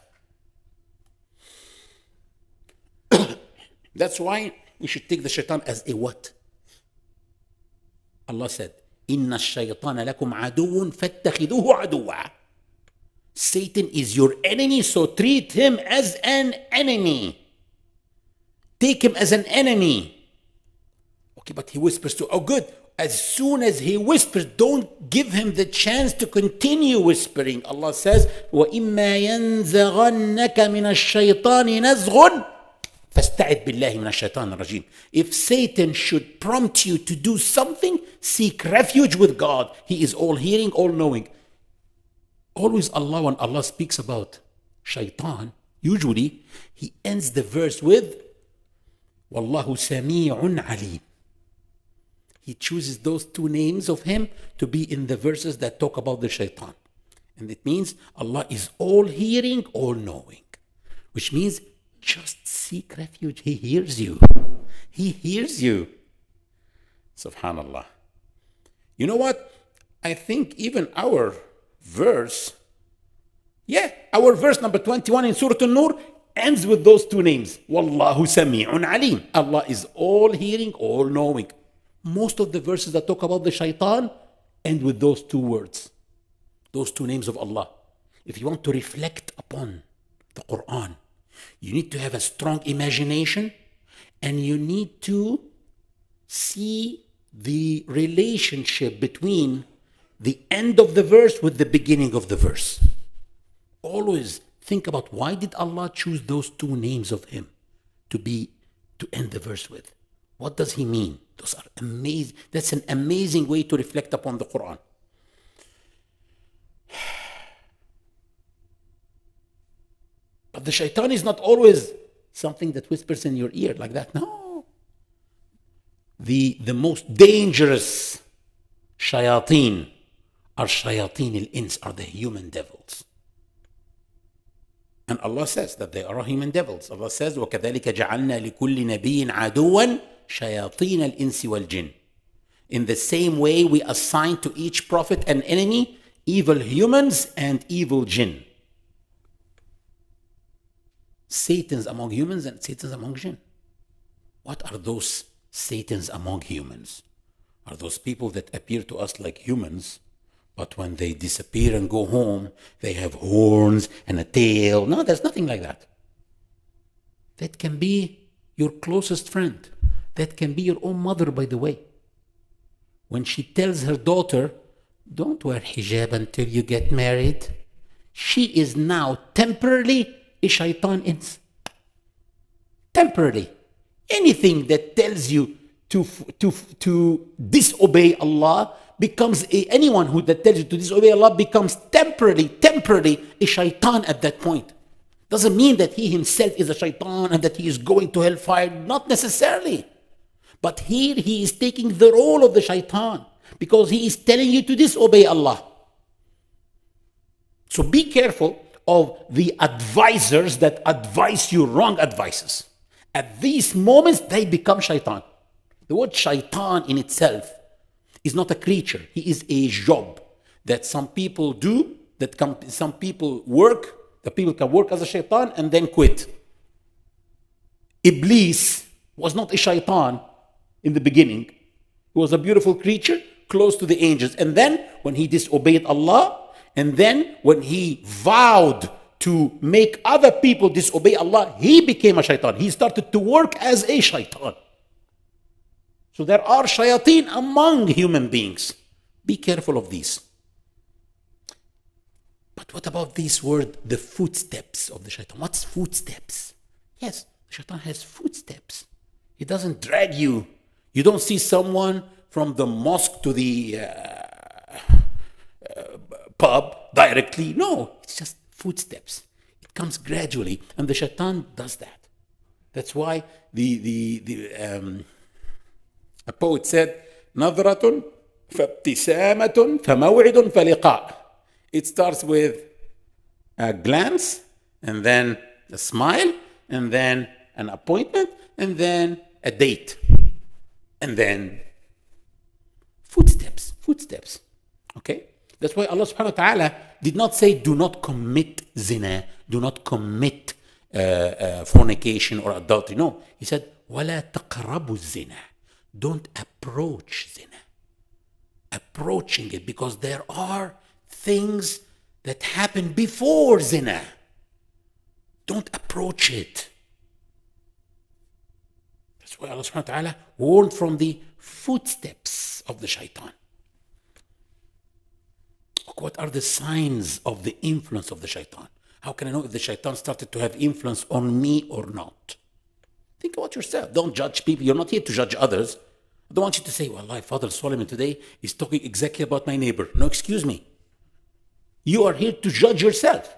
That's why we should take the shaitan as a what? Allah said, إِنَّ الشَّيْطَانَ لَكُمْ عَدُوٌ فَاتَّخِذُوهُ عَدُوًا. Satan is your enemy, so treat him as an enemy. Take him as an enemy. Okay, but he whispers to, oh good. As soon as he whispers, don't give him the chance to continue whispering. Allah says, وَإِمَّا يَنزَغَنَّكَ مِنَ الشَّيْطَانِ نَزْغٌ فَاسْتَعِذْ بِاللَّهِ مِنَ الشَّيْطَانِ الرَّجِيمِ. If Satan should prompt you to do something, seek refuge with God. He is all hearing, all knowing. Always Allah, when Allah speaks about shaitan, usually he ends the verse with Wallahu Sami'un Alim. He chooses those two names of him to be in the verses that talk about the shaitan. And it means Allah is all hearing, all knowing. Which means just seek refuge. He hears you. He hears you. Subhanallah. You know what? I think even our verse, yeah, our verse number twenty-one in Surah Al Noor, ends with those two names. Wallahu sami'un alim. Allah is all hearing, all knowing. Most of the verses that talk about the shaitan end with those two words, those two names of Allah. If you want to reflect upon the Quran, you need to have a strong imagination, and you need to see the relationship between the end of the verse with the beginning of the verse. Always think about, why did Allah choose those two names of Him to be to end the verse with? What does He mean? Those are amazing. That's an amazing way to reflect upon the Quran. But the shaitan is not always something that whispers in your ear like that. No. The, the most dangerous shayateen are shayateen al-ins, are the human devils. And Allah says that they are human devils. Allah says, وَكَذَلِكَ جَعَلْنَا لِكُلِّ نَبِيٍّ عَدُوًا شَيَاطِينَ الْإِنسِ وَالْجِنِّ. In the same way, we assign to each prophet an enemy, evil humans and evil jinn. Satan's among humans and Satan's among jinn. What are those Satan's among humans? Are those people that appear to us like humans, but when they disappear and go home, they have horns and a tail? No, there's nothing like that. That can be your closest friend. That can be your own mother, by the way. When she tells her daughter, don't wear hijab until you get married, she is now temporarily a shaitan ins. Temporarily. Anything that tells you to, to, to disobey Allah becomes a, anyone who that tells you to disobey Allah becomes temporarily, temporarily a shaitan at that point. Doesn't mean that he himself is a shaitan and that he is going to hellfire. Not necessarily. But here he is taking the role of the shaitan because he is telling you to disobey Allah. So be careful of the advisors that advise you wrong advices. At these moments, they become shaitan. The word shaitan in itself is not a creature. He is a job that some people do, that come, some people work, the people can work as a shaitan and then quit. Iblis was not a shaitan in the beginning. He was a beautiful creature close to the angels. And then when he disobeyed Allah, and then when he vowed to make other people disobey Allah, he became a shaitan. He started to work as a shaitan. So there are shayateen among human beings. Be careful of these. But what about this word, the footsteps of the shaitan? What's footsteps? Yes, the shaitan has footsteps. He doesn't drag you. You don't see someone from the mosque to the uh, uh, pub directly. No, it's just footsteps. It comes gradually, and the shaitan does that. That's why the the the um, a poet said, "نظرة فابتسامة فموعد فلقاء." It starts with a glance, and then a smile, and then an appointment, and then a date, and then footsteps, footsteps. Okay? That's why Allah subhanahu wa ta'ala did not say, do not commit zina, do not commit uh, uh, fornication or adultery. No, He said, وَلَا تَقْرَبُوا الزِّنَا. Don't approach zina. Approaching it, because there are things that happen before zina. Don't approach it. That's why Allah subhanahu wa ta'ala warned from the footsteps of the shaitan. What are the signs of the influence of the shaitan? How can I know if the shaitan started to have influence on me or not? Think about yourself. Don't judge people. You're not here to judge others. I don't want you to say, well, Fadel Soliman today is talking exactly about my neighbor. No, excuse me. You are here to judge yourself.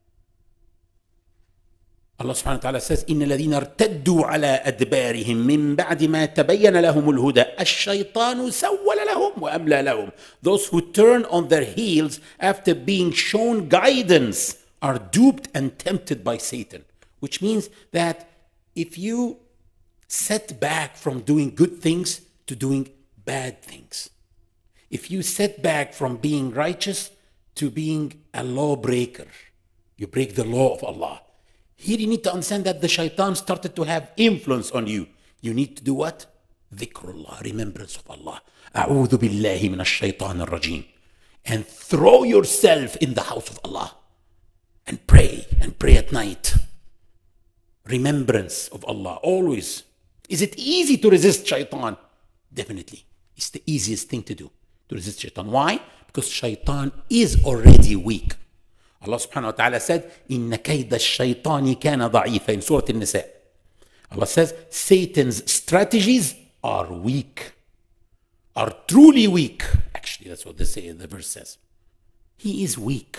Allah subhanahu wa ta'ala says, إِنَّ الَّذِينَ ارْتَدُّوا عَلَىٰ أَدْبَارِهِمْ مِنْ بَعْدِ مَا تَبَيَّنَ لَهُمُ الْهُدَى الشَّيْطَانُ سَوَّلَ لَهُمْ وَأَمْلَى لَهُمْ. Those who turn on their heels after being shown guidance are duped and tempted by Satan. Which means that if you set back from doing good things to doing bad things, if you set back from being righteous to being a lawbreaker, you break the law of Allah, Here you need to understand that the shaitan started to have influence on you. You need to do what? Dhikrullah, remembrance of Allah. A'udhu billahi minash shaitan ar-rajim. And throw yourself in the house of Allah. And pray, and pray at night. Remembrance of Allah, always. Is it easy to resist shaitan? Definitely. It's the easiest thing to do, to resist shaitan. Why? Because shaitan is already weak. Allah subhanahu wa ta'ala said, إِنَّ كَيْدَ الشَّيْطَانِ كَانَ ضَعِيفًا in Surah Al-Nisa. Allah says, Satan's strategies are weak, are truly weak. Actually, that's what they say, the verse says. He is weak.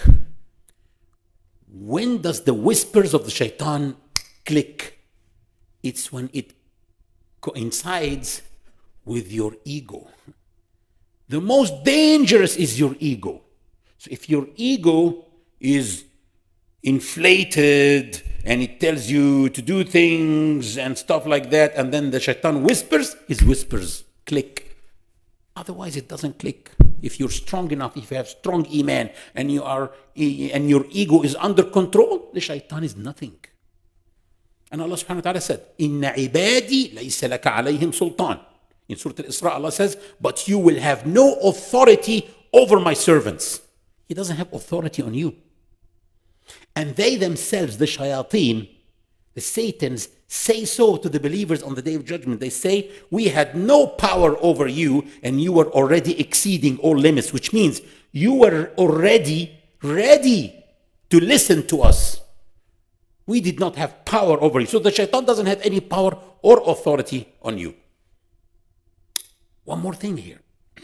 When does the whispers of the shaitan click? It's when it coincides with your ego. The most dangerous is your ego. So if your ego is inflated and it tells you to do things and stuff like that, and then the shaitan whispers, his whispers click. Otherwise it doesn't click. If you're strong enough, if you have strong iman and you are and your ego is under control, the shaitan is nothing. And Allah subhanahu wa ta'ala said, Inna ibadi laysa laka alayhim sultan. In Surah Al-Isra, Allah says, but you will have no authority over my servants. He doesn't have authority on you. And they themselves, the shayateen, the Satans, say so to the believers on the Day of Judgment. They say, we had no power over you and you were already exceeding all limits, which means you were already ready to listen to us. We did not have power over you. So the shaitan doesn't have any power or authority on you. One more thing here.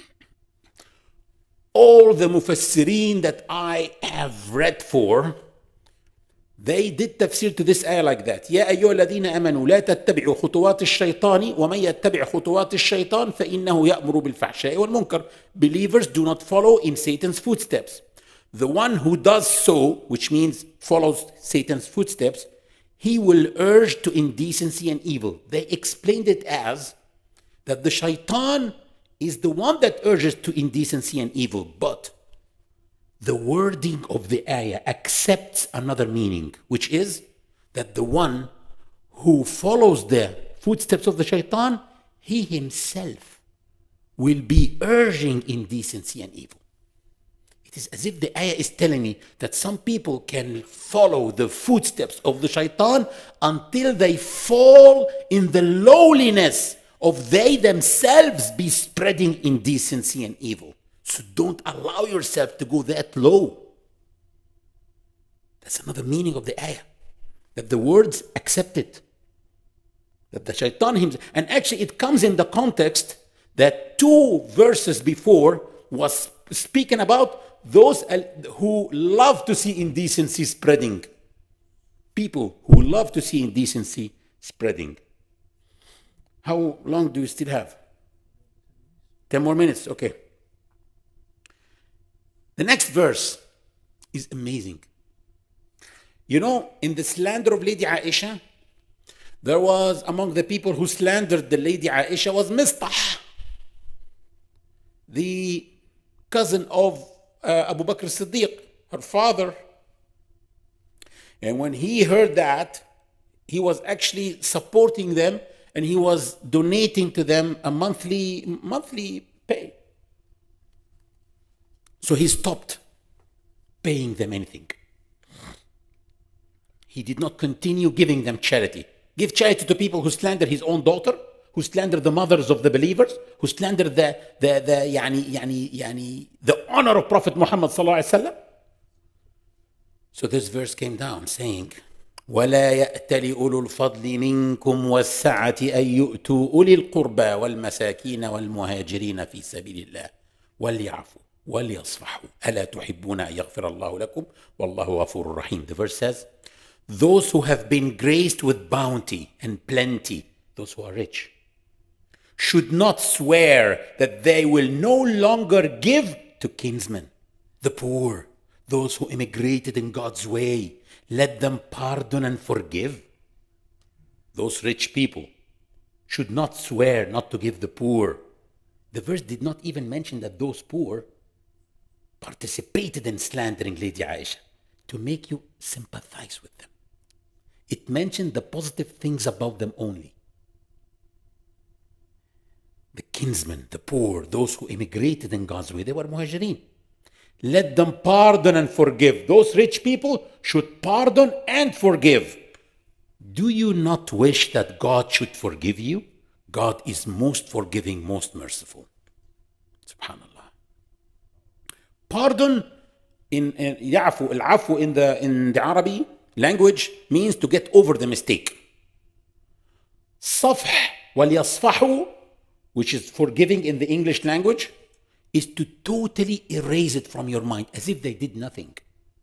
All the mufassirin that I have read for, they did tafsir to this ayah like that. يا أيها الذين آمنوا لا تتبعوا خطوات الشيطان ومن يتبع خطوات الشيطان فإنه يأمر بالفحشاء والمنكر. Believers, do not follow in Satan's footsteps. The one who does so, which means follows Satan's footsteps, he will urge to indecency and evil. They explained it as that the shaitan is the one that urges to indecency and evil, but the wording of the ayah accepts another meaning, which is that the one who follows the footsteps of the shaitan, he himself will be urging indecency and evil. It is as if the ayah is telling me that some people can follow the footsteps of the shaitan until they fall in the lowliness of they themselves be spreading indecency and evil. So don't allow yourself to go that low. That's another meaning of the ayah. That the words accept it. That the shaitan himself, and actually it comes in the context that two verses before was speaking about those who love to see indecency spreading. People who love to see indecency spreading. How long do you still have? Ten more minutes, okay. The next verse is amazing. You know, in the slander of Lady Aisha, there was among the people who slandered the Lady Aisha was Mistah, the cousin of uh, Abu Bakr as-Siddiq, her father. And when he heard that, he was actually supporting them and he was donating to them a monthly monthly pay. So he stopped paying them anything. He did not continue giving them charity. Give charity to people who slander his own daughter, who slander the mothers of the believers, who slander the the the yani, yani, yani, the honor of Prophet Muhammad sallallahu alaihi wasallam. So this verse came down saying, ولا يأتل أولو الفضل منكم والسعة أن يؤتوا أولي القربى والمساكين والمهاجرين في سبيل الله وليعفوا وليصفحوا ألا تحبون أن يغفر الله لكم والله غفور رحيم. The verse says, those who have been graced with bounty and plenty, those who are rich, should not swear that they will no longer give to kinsmen, the poor, those who immigrated in God's way. Let them pardon and forgive. Those rich people should not swear not to give the poor. The verse did not even mention that those poor participated in slandering Lady Aisha to make you sympathize with them. It mentioned the positive things about them only. The kinsmen, the poor, those who immigrated in God's way, they were muhajirin. Let them pardon and forgive. Those rich people should pardon and forgive. Do you not wish that God should forgive you? God is most forgiving, most merciful. Subhanallah. Pardon in يعفو, العفو in the in the Arabic language means to get over the mistake. صفح وليصفحوا, which is forgiving in the English language, is to totally erase it from your mind as if they did nothing.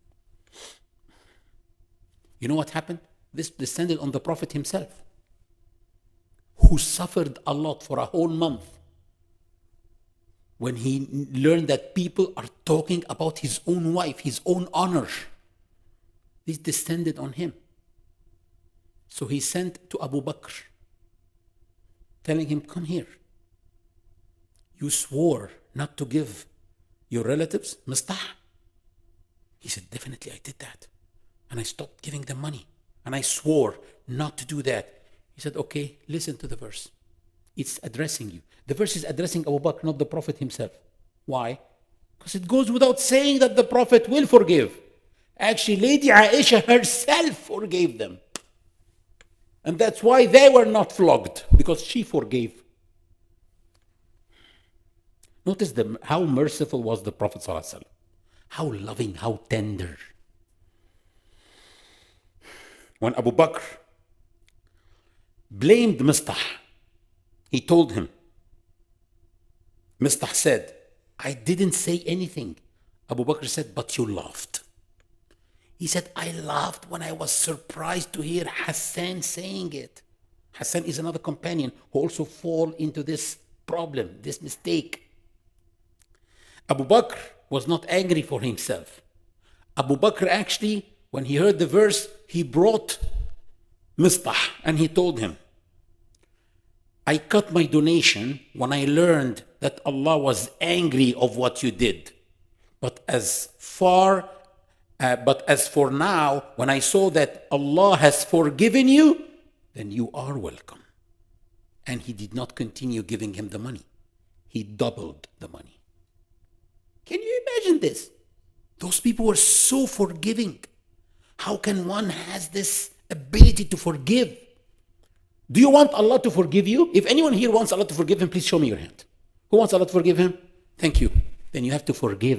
You know what happened? This descended on the Prophet himself, who suffered a lot for a whole month when he learned that people are talking about his own wife, his own honor. This descended on him. So he sent to Abu Bakr, telling him, come here. You swore not to give your relatives mistah. He said, definitely I did that. And I stopped giving them money. And I swore not to do that. He said, okay, listen to the verse. It's addressing you. The verse is addressing Abu Bakr, not the Prophet himself. Why? Because it goes without saying that the Prophet will forgive. Actually, Lady Aisha herself forgave them. And that's why they were not flogged, because she forgave. Notice the, how merciful was the Prophet ﷺ. How loving, how tender. When Abu Bakr blamed Mistah, he told him, Mistah said, I didn't say anything. Abu Bakr said, but you laughed. He said, I laughed when I was surprised to hear Hassan saying it. Hassan is another companion who also fall into this problem, this mistake. Abu Bakr was not angry for himself. Abu Bakr actually, when he heard the verse, he brought Mistah and he told him, I cut my donation when I learned that Allah was angry of what you did. But as far, uh, but as for now, when I saw that Allah has forgiven you, then you are welcome. And he did not continue giving him the money. He doubled the money. Can you imagine this? Those people were so forgiving. How can one has this ability to forgive? Do you want Allah to forgive you? If anyone here wants Allah to forgive him, please show me your hand. Who wants Allah to forgive him? Thank you. Then you have to forgive.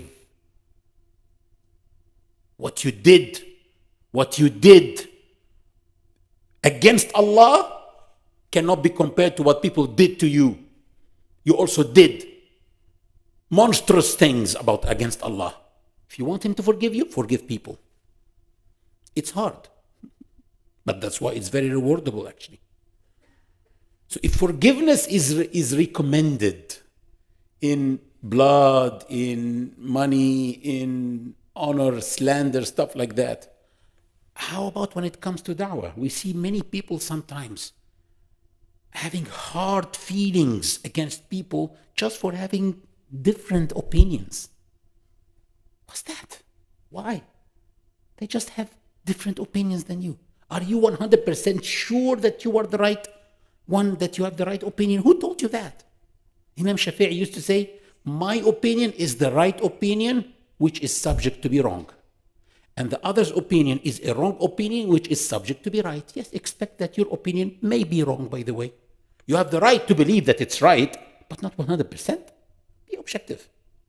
What you did, what you did against Allah cannot be compared to what people did to you. You also did monstrous things about against Allah. If you want him to forgive you, forgive people. It's hard. But that's why it's very rewardable, actually. So if forgiveness is, is recommended in blood, in money, in honor, slander, stuff like that, how about when it comes to da'wah? We see many people sometimes having hard feelings against people just for having different opinions. What's that? Why? They just have different opinions than you. Are you one hundred percent sure that you are the right one, that you have the right opinion? Who told you that? Imam Shafi'i used to say, my opinion is the right opinion, which is subject to be wrong. And the other's opinion is a wrong opinion, which is subject to be right. Yes, expect that your opinion may be wrong, by the way. You have the right to believe that it's right, but not one hundred percent. Be objective.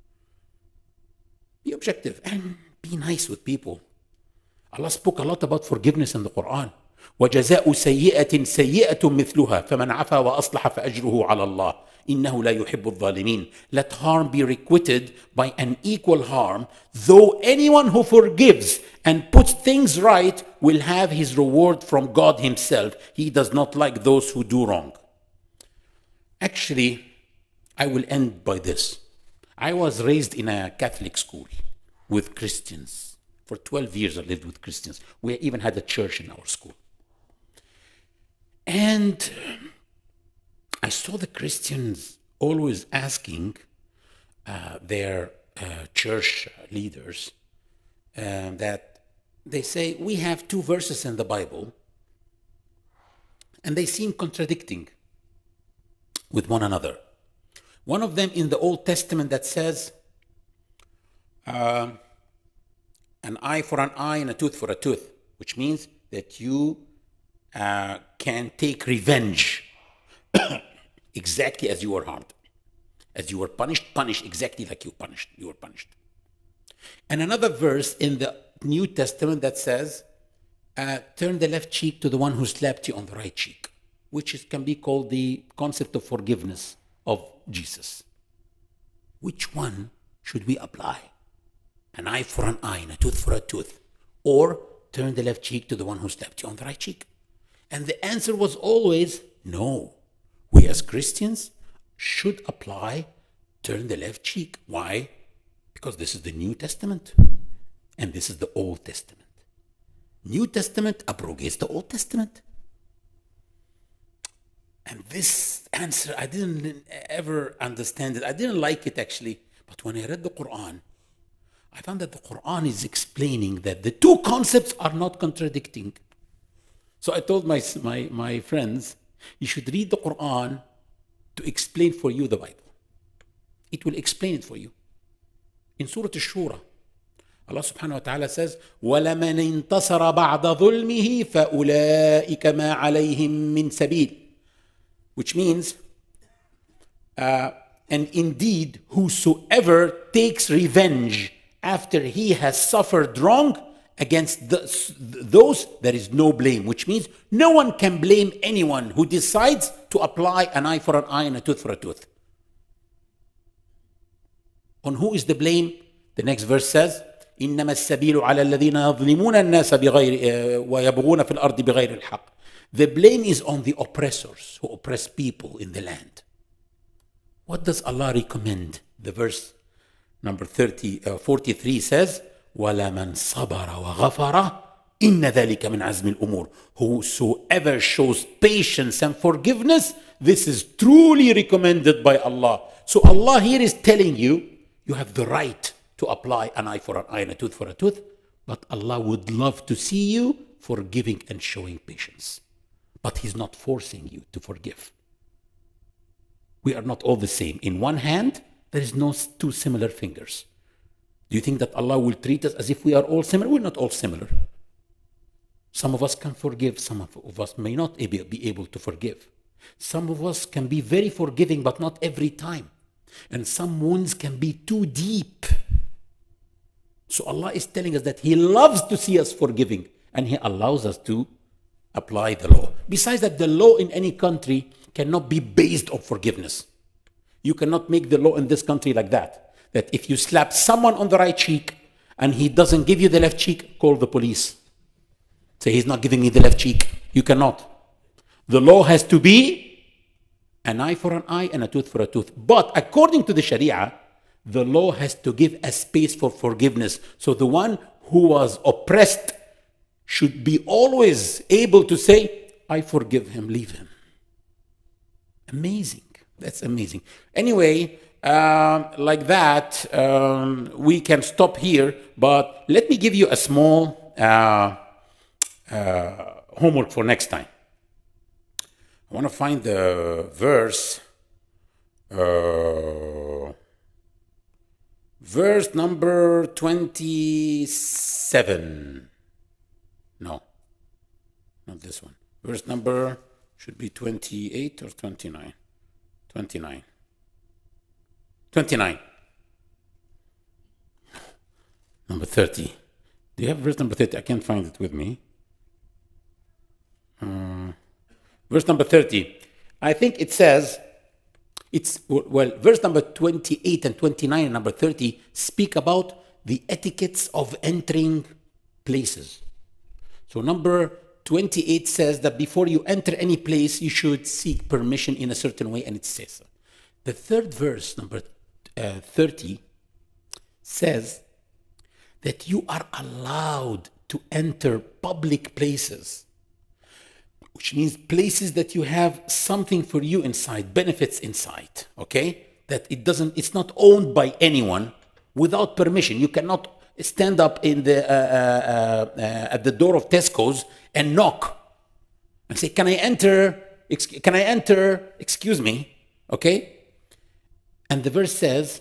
Be objective and be nice with people. Allah spoke a lot about forgiveness in the Quran. وَجَزَاءُ سَيِّئَةٍ سَيِّئَةٌ مِثْلُهَا فَمَنْ عَفَى وَأَصْلَحَ فَأَجْرُهُ عَلَى اللَّهِ إِنَّهُ لَا يُحِبُّ الظَّالِمِينَ. Let harm be requited by an equal harm, though anyone who forgives and puts things right will have his reward from God himself. He does not like those who do wrong. Actually, I will end by this. I was raised in a Catholic school with Christians. For twelve years I lived with Christians. We even had a church in our school. And I saw the Christians always asking uh, their uh, church leaders uh, that they say, we have two verses in the Bible and they seem contradicting with one another. One of them in the Old Testament that says, uh, an eye for an eye and a tooth for a tooth, which means that you uh, can take revenge exactly as you were harmed. As you were punished, punish exactly like you punished. You were punished. And another verse in the New Testament that says, uh, turn the left cheek to the one who slapped you on the right cheek, which is, can be called the concept of forgiveness of Jesus. Which one should we apply? An eye for an eye and a tooth for a tooth, or turn the left cheek to the one who slapped you on the right cheek? And the answer was always no. We as Christians should apply turn the left cheek. Why? Because this is the New Testament and this is the Old Testament. New Testament abrogates the Old Testament. And this answer, I didn't ever understand it. I didn't like it actually. But when I read the Quran, I found that the Quran is explaining that the two concepts are not contradicting. So I told my, my, my friends, you should read the Quran to explain for you the Bible. It will explain it for you. In Surah Al-Shura, Allah subhanahu wa ta'ala says, وَلَمَنِ انْتَصَرَ بَعْدَ ظُلْمِهِ فَأُولَٰئِكَ مَا عَلَيْهِمْ مِنْ سَبِيلٍ. Which means, uh, and indeed, whosoever takes revenge after he has suffered wrong against the, those, there is no blame. Which means no one can blame anyone who decides to apply an eye for an eye and a tooth for a tooth. On who is the blame? The next verse says, إنما السبيل على الذين يظلمون الناس بغير ويبغون في الأرض بغير الحق. The blame is on the oppressors who oppress people in the land. What does Allah recommend? The verse number thirty, uh, forty-three says, وَلَمَنْ صَبَرَ وَغَفَرَ إِنَّ ذَلِكَ مِنْ عَزْمِ الْأُمُورِ. Whosoever shows patience and forgiveness, this is truly recommended by Allah. So Allah here is telling you, you have the right to apply an eye for an eye and a tooth for a tooth, but Allah would love to see you forgiving and showing patience. But He's not forcing you to forgive. We are not all the same. In one hand, there is no two similar fingers. Do you think that Allah will treat us as if we are all similar? We're not all similar. Some of us can forgive, some of us may not be able to forgive. Some of us can be very forgiving, but not every time. And some wounds can be too deep. So Allah is telling us that He loves to see us forgiving, and He allows us to apply the law. Besides that, the law in any country cannot be based on forgiveness. You cannot make the law in this country like that. That if you slap someone on the right cheek and he doesn't give you the left cheek, call the police. Say, he's not giving me the left cheek. You cannot. The law has to be an eye for an eye and a tooth for a tooth. But according to the Sharia, the law has to give a space for forgiveness. So the one who was oppressed should be always able to say, I forgive him, leave him. Amazing. That's amazing. Anyway, um, like that, um, we can stop here. But let me give you a small uh, uh, homework for next time. I want to find the verse. Uh, verse number twenty-seven. No, not this one. Verse number should be twenty-eight or twenty-nine. twenty-nine. twenty-nine. Number thirty. Do you have verse number thirty? I can't find it with me. Uh, verse number thirty. I think it says, it's, well, verse number twenty-eight and twenty-nine and number thirty speak about the etiquettes of entering places. So number twenty-eight says that before you enter any place, you should seek permission in a certain way, and it says so. The third verse, number uh, thirty, says that you are allowed to enter public places, which means places that you have something for you inside, benefits inside, okay? That it doesn't, it's not owned by anyone without permission. You cannot stand up in the uh, uh, uh, at the door of Tesco's and knock and say, can I enter? Can I enter? Excuse me. Okay? And the verse says,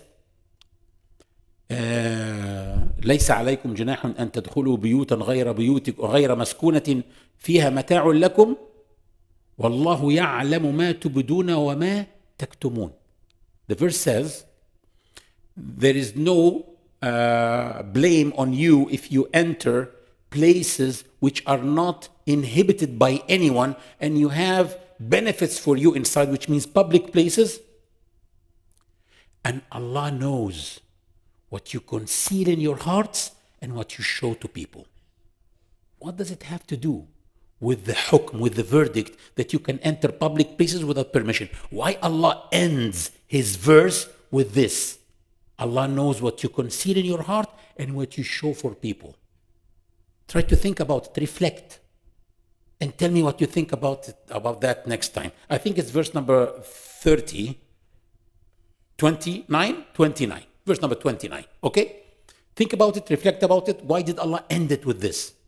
ليس عليكم جناح أن تدخلوا بيوتا غير بيوتكم غير مسكونة فيها متاع لكم والله يعلم ما تبدون وما تكتمون. The verse says, there is no uh, blame on you if you enter places which are not inhabited by anyone and you have benefits for you inside, which means public places. And Allah knows what you conceal in your hearts and what you show to people. What does it have to do with the hukm, with the verdict that you can enter public places without permission? Why Allah ends his verse with this? Allah knows what you conceal in your heart and what you show for people. Try to think about it, reflect, and tell me what you think about it, about that next time. I think it's verse number thirty, twenty-nine, twenty-nine. Verse number twenty-nine, okay? Think about it, reflect about it. Why did Allah end it with this?